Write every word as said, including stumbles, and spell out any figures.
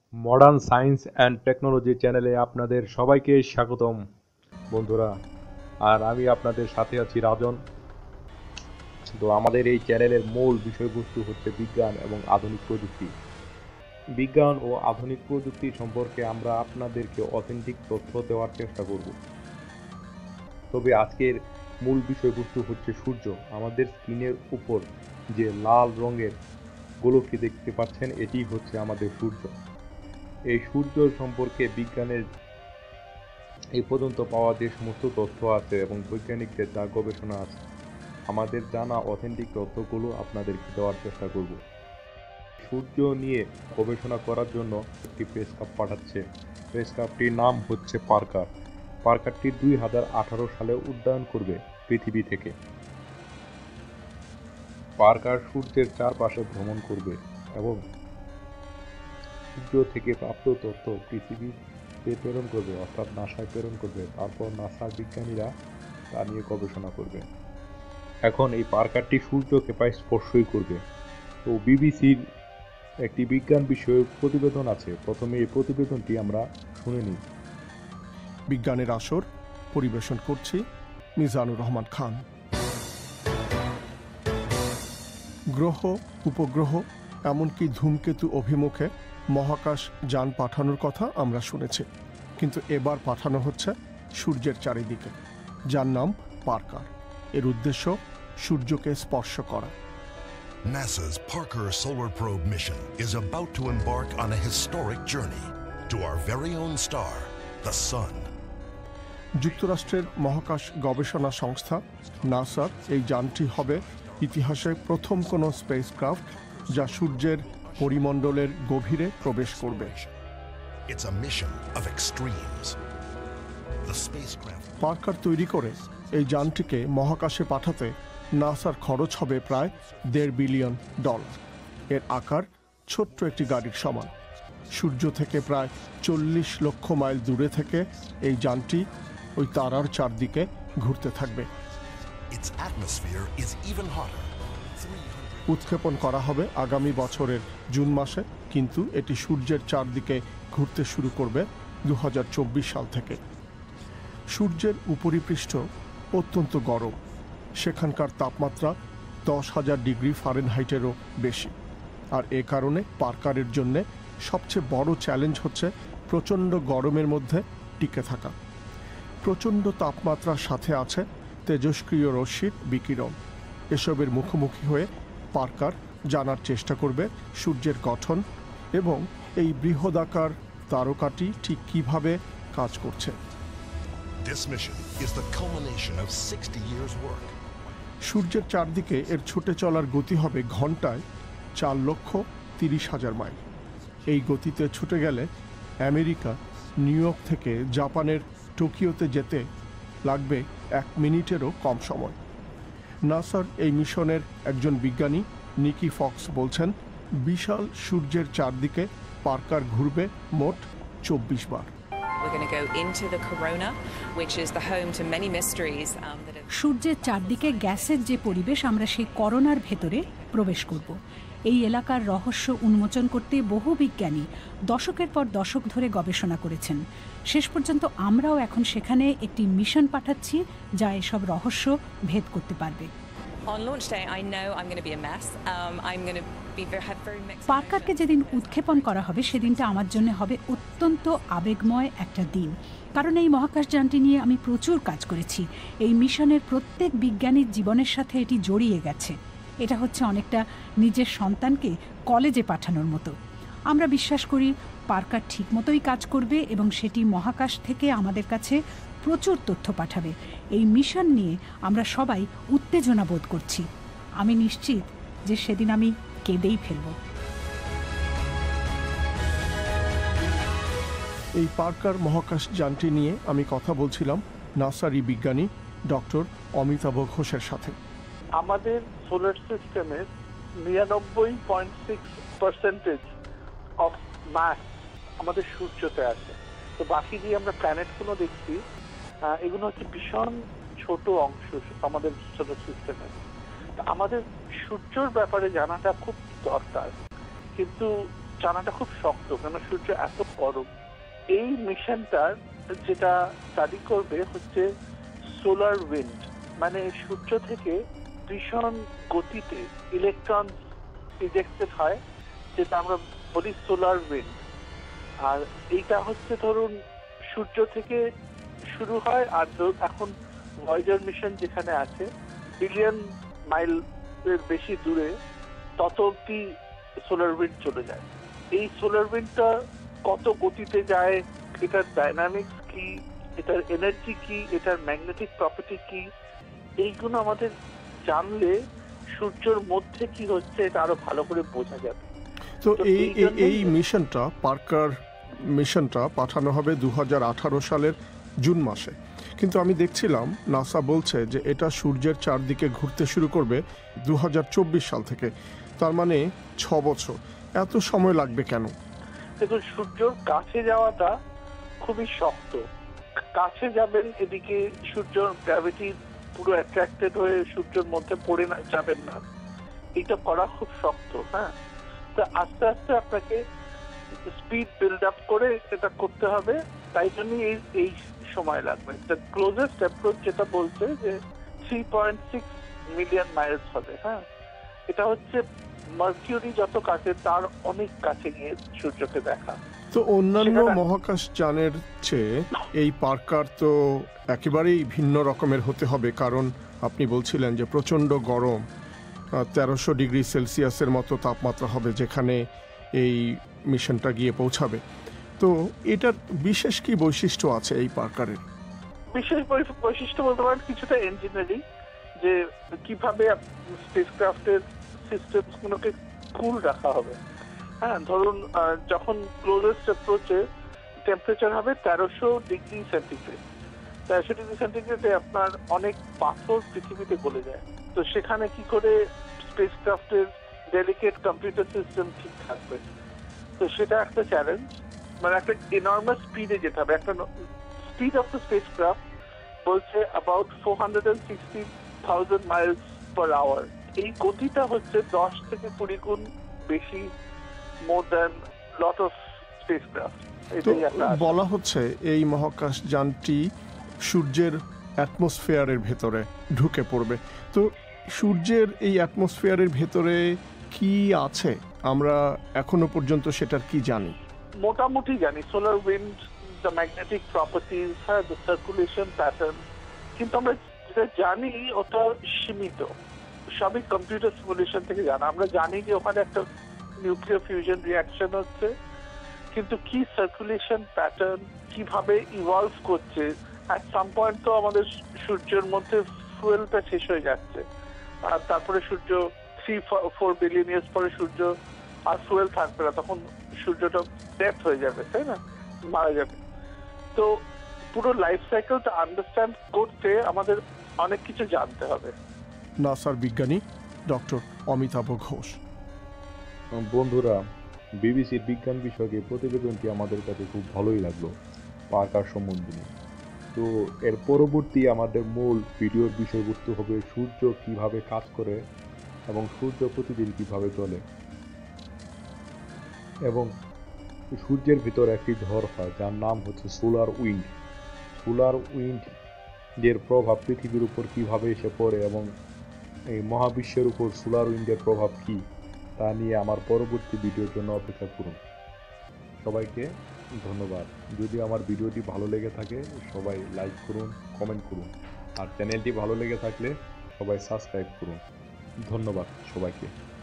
Modern science and technology চ্যানেলে আপনাদের সবাইকে স্বাগতম বন্ধুরা। আর আমি আপনাদের সাথে আছি রাজন। তো আমাদের এই চ্যানেলের মূল বিষয়বস্তু হচ্ছে বিজ্ঞান এবং আধুনিক প্রযুক্তি। বিজ্ঞান ও আধুনিক প্রযুক্তি সম্পর্কে আমরা আপনাদেরকে অথেন্টিক তথ্য দেওয়ার চেষ্টা করব। তবে আজকের মূল বিষয়বস্তু হচ্ছে সূর্য। আমাদের স্ক্রিনের উপর যে লাল রঙের গোলকটি দেখতে পাচ্ছেন, এটি হচ্ছে আমাদের সূর্য। এই সূর্য সম্পর্কে বিজ্ঞানের এই পর্যন্ত পাওয়া যে সমস্ত তথ্য আছে এবং বৈজ্ঞানিকদের যা গবেষণা আছে, আমাদের জানা অথেন্টিক তথ্যগুলো আপনাদেরকে দেওয়ার চেষ্টা করব। সূর্য নিয়ে গবেষণা করার জন্য একটি স্পেসক্রাফট পাঠাচ্ছে। স্পেসক্রাফটটির নাম হচ্ছে পার্কার। পার্কারটি দুই হাজার আঠারো সালে উড্ডয়ন করবে পৃথিবী থেকে। পার্কার সূর্যের চারপাশে ভ্রমণ করবে এবং সূর্য থেকে প্রাপ্ত তথ্য পৃথিবীতে প্রেরণ করবে, অর্থাৎ নাসায় প্রেরণ করবে। তারপর নাসার বিজ্ঞানীরা তা নিয়ে গবেষণা করবে। এখন এই পার্কারটি সূর্যকে প্রায় স্পর্শই করবে। তো বিবিসির একটি বিজ্ঞান বিষয়ক প্রতিবেদন আছে, প্রথমে এই প্রতিবেদনটি আমরা শুনে নিই। বিজ্ঞানের আসর পরিবেশন করছি মিজানুর রহমান খান। গ্রহ, উপগ্রহ, এমনকি ধূমকেতু অভিমুখে মহাকাশ যান পাঠানোর কথা আমরা শুনেছি, কিন্তু এবার পাঠানো হচ্ছে সূর্যের চারিদিকে, যার নাম পার্কার। এর উদ্দেশ্য সূর্যকে স্পর্শ করা। NASA's Parker Solar Probe mission is about to embark on a historic journey to our very own star, the Sun. যুক্তরাষ্ট্রের মহাকাশ গবেষণা সংস্থা নাসার এই যানটি হবে ইতিহাসে প্রথম কোনো স্পেসক্রাফট যা সূর্যের পরিমণ্ডলের গভীরে প্রবেশ করবে। It's a mission of extremes. The spacecraft Parker তৈরি করে এই যানটিকে মহাকাশে পাঠাতে নাসার খরচ হবে প্রায় দেড় বিলিয়ন ডলার। এর আকার ছোট্ট একটি গাড়ির সমান। সূর্য থেকে প্রায় চল্লিশ লক্ষ মাইল দূরে থেকে এই যানটি ওই তারার চারদিকে ঘুরতে থাকবে। its atmosphere is even hotter. উৎক্ষেপণ করা হবে আগামী বছরের জুন মাসে, কিন্তু এটি সূর্যের চারদিকে ঘুরতে শুরু করবে দু হাজার চব্বিশ সাল থেকে। সূর্যের উপরিপৃষ্ঠ অত্যন্ত গরম, সেখানকার তাপমাত্রা দশ হাজার ডিগ্রি ফারেনহাইটেরও বেশি। আর এ কারণে পার্কারের জন্যে সবচেয়ে বড় চ্যালেঞ্জ হচ্ছে প্রচণ্ড গরমের মধ্যে টিকে থাকা। প্রচণ্ড তাপমাত্রার সাথে আছে তেজস্ক্রিয় রশ্মির বিকিরণ। এসবের মুখোমুখি হয়ে পার্কার জানার চেষ্টা করবে সূর্যের গঠন এবং এই বৃহদাকার তারকাটি ঠিক কীভাবে কাজ করছে। This mission is the culmination of sixty years' work. সূর্যের চারদিকে এর ছুটে চলার গতি হবে ঘন্টায় চার লক্ষ তিরিশ হাজার মাইল। এই গতিতে ছুটে গেলে আমেরিকা নিউ ইয়র্ক থেকে জাপানের টোকিওতে যেতে লাগবে এক মিনিটেরও কম সময়। নাসার এই মিশনের একজন বিজ্ঞানী নিকি ফক্স বলছেন, বিশাল সূর্যের চারদিকে পার্কার ঘুরবে মোট চব্বিশ বার। সূর্যের চারদিকে গ্যাসের যে পরিবেশ, আমরা সেই করোনার ভেতরে প্রবেশ করব। এই এলাকার রহস্য উন্মোচন করতে বহু বিজ্ঞানী দশকের পর দশক ধরে গবেষণা করেছেন। শেষ পর্যন্ত আমরাও এখন সেখানে একটি মিশন পাঠাচ্ছি যা এসব রহস্য ভেদ করতে পারবে। পার্কারকে যেদিন উৎক্ষেপণ করা হবে সেদিনটা আমার জন্য হবে অত্যন্ত আবেগময় একটা দিন, কারণ এই মহাকাশযানটি নিয়ে আমি প্রচুর কাজ করেছি। এই মিশনের প্রত্যেক বিজ্ঞানীর জীবনের সাথে এটি জড়িয়ে গেছে। এটা হচ্ছে অনেকটা নিজের সন্তানকে কলেজে পাঠানোর মতো। আমরা বিশ্বাস করি পার্কার ঠিক মতোই কাজ করবে এবং সেটি মহাকাশ থেকে আমাদের কাছে প্রচুর তথ্য পাঠাবে। এই মিশন নিয়ে আমরা সবাই উত্তেজনা বোধ করছি। আমি নিশ্চিত যে সেদিন আমি কেঁদেই ফেলব। এই পার্কার মহাকাশ যানটি নিয়ে আমি কথা বলছিলাম নাসারি বিজ্ঞানী ডক্টর অমিতাভ ঘোষের সাথে। আমাদের সোলার সিস্টেমের নিরানব্বই point six percentage of mass আমাদের সূর্যতে আছে। তো বাকি যে আমরা প্ল্যানেটগুলো দেখছি, এগুলো হচ্ছে ভীষণ ছোট অংশ আমাদের সোলার সিস্টেমের। আমাদের সূর্যের ব্যাপারে জানাটা খুব দরকার, কিন্তু জানাটা খুব শক্ত, কেন সূর্য এত গরম। এই মিশনটার যেটা স্টাডি করবে হচ্ছে সোলার উইন্ড, মানে সূর্য থেকে ভীষণ গতিতে ইলেকট্রন ইজেক্টেড হয়, যেটা আমরা বলি সোলার উইন্ড। আর এইটা হচ্ছে ধরুন সূর্য থেকে শুরু হয়, আর এখন ভয়েজার মিশন যেখানে আছে বিলিয়ন মাইল এর বেশি দূরে, তত অব্দি সোলার উইন্ড চলে যায়। এই সোলার উইন্ডটা কত গতিতে যায়, এটার ডাইনামিক্স কি, এটার এনার্জি কি, এটার ম্যাগনেটিক প্রপার্টি কি, এইগুলো আমাদের জানলে সূর্যের মধ্যে কি হচ্ছে এটা আরো ভালো করে বোঝা যাবে। তো তো এই এই জন্যই- এই মিশনটা, পার্কার মিশনটা পাঠানো হবে দু হাজার আঠারো সালের জুন মাসে, কিন্তু আমি দেখছিলাম নাসা বলছে যে এটা সূর্যের চারদিকে ঘুরতে শুরু করবে দু হাজার চব্বিশ সাল থেকে। তার মানে ছ বছর। এত সময় লাগবে কেন? দেখুন, সূর্যর কাছে যাওয়াটা খুবই শক্ত। কাছে যাবেন, এদিকে সূর্যর গ্র্যাভিটি পুরো অ্যাট্রাক্টেড হয়ে সূর্যের মধ্যে পড়ে না যাবেন না, এটা করা খুব শক্ত। হ্যাঁ, তো আস্তে আস্তে আপনাকে স্পিড বিল্ড আপ করে এটা করতে হবে, তাই জন্যই এই এই সময় লাগবে। দ্য ক্লোজেস্ট অ্যাপ্রোচ যেটা বলছে যে three point six million miles হবে। হ্যাঁ, এটা হচ্ছে মার্কিউরি যত কাছে তার অনেক কাছে গিয়ে সূর্যকে দেখা। তো অন্যান্য সেখানে- মহাকাশ যানের চেয়ে এই পার্কার তো একেবারেই ভিন্ন রকমের হতে হবে, কারণ আপনি বলছিলেন যে প্রচণ্ড গরম, তেরোশো ডিগ্রি সেলসিয়াসের মতো তাপমাত্রা হবে যেখানে এই মিশনটা গিয়ে পৌঁছাবে। তো এটার বিশেষ কি বৈশিষ্ট্য আছে এই পার্কারের? বিশেষ বৈ- বৈশিষ্ট্য বলতে পারেন কিছুটা ইঞ্জিনিয়ারিং, যে কিভাবে স্পেসক্রাফটের সিস্টেমস গুলোকে কুল রাখা হবে। হ্যাঁ, ধরুন আহ, যখন ক্লোজেস্ট অ্যাপ্রোচে টেম্পারেচার হবে তেরোশো ডিগ্রি সেন্টিগ্রেড, তেরোশো ডিগ্রি সেন্টিগ্রেডে আপনার অনেক পাথর পৃথিবীতে গলে যায়। তো সেখানে কি করে স্পেসক্রাফটের ডেলিকেট কম্পিউটার সিস্টেম ঠিক থাকবে, তো সেটা একটা চ্যালেঞ্জ। মানে একটা এনর্মাস স্পিডে যেতে হবে। একটা স্পিড অফ দ্য স্পেসক্রাফট বলছে about four hundred and sixty thousand miles per hour. এই গতিটা হচ্ছে দশ থেকে কুড়ি গুণ বেশি more than lot of spacecraft. তো এটাই একটা আশা। বলা হচ্ছে এই মহাকাশ যানটি সূর্যের অ্যাটমসফিয়ারের ভেতরে ঢুকে পড়বে। তো সূর্যের এই অ্যাটমসফিয়ারের ভেতরে কি আছে আমরা এখনো পর্যন্ত সেটার কি জানি? মোটামুটি জানি solar wind, the magnetic properties, হ্যাঁ, দ্য সার্কুলেশন প্যাটার্ন, কিন্তু আমরা যেটা জানি ওটা সীমিত। সবই কম্পিউটার সিমুলেশন থেকে জানা। আমরা জানি যে ওখানে একটা নিউক্লিয়ার ফিউশন রিয়াকশন হচ্ছে, কিন্তু কি সার্কুলেশন প্যাটার্ন, কিভাবে ইভলভ করছে, অ্যাট সাম পয়েন্ট তো আমাদের সূর্যের মধ্যে ফুয়েলটা শেষ হয়ে যাচ্ছে, আর তারপরে সূর্য থ্রি ফোর বিলিয়ন ইয়ার্স পরে সূর্য আর ফুয়েল থাকবে না, তখন সূর্যটা ডেথ হয়ে যাবে, তাই না, মারা যাবে। তো পুরো লাইফ সাইকেলটা আন্ডারস্ট্যান্ড করতে আমাদের অনেক কিছু জানতে হবে। নাসার বিজ্ঞানী ডক্টর অমিতাভ ঘোষ। বন্ধুরা, বিবিসির বিজ্ঞান বিষয়ক এই প্রতিবেদনটি আমাদের কাছে খুব ভালোই লাগলো পার্কার সম্বন্ধে নিয়ে। তো এর পরবর্তী আমাদের মূল ভিডিওর বিষয়বস্তু হবে সূর্য কিভাবে কাজ করে এবং সূর্য প্রতিদিন কিভাবে চলে, এবং সূর্যের ভিতর একটি ঝড় হয় যার নাম হচ্ছে সোলার উইন্ড। সোলার উইন্ড এর প্রভাব পৃথিবীর উপর কিভাবে এসে পড়ে এবং এই মহাবিশ্বের উপর সোলার উইন্ডের প্রভাব কি, তা নিয়ে আমার পরবর্তী ভিডিওর জন্য অপেক্ষা করুন। সবাইকে ধন্যবাদ। যদি আমার ভিডিওটি ভালো লেগে থাকে সবাই লাইক করুন, কমেন্ট করুন, আর চ্যানেলটি ভালো লেগে থাকলে সবাই সাবস্ক্রাইব করুন। ধন্যবাদ সবাইকে।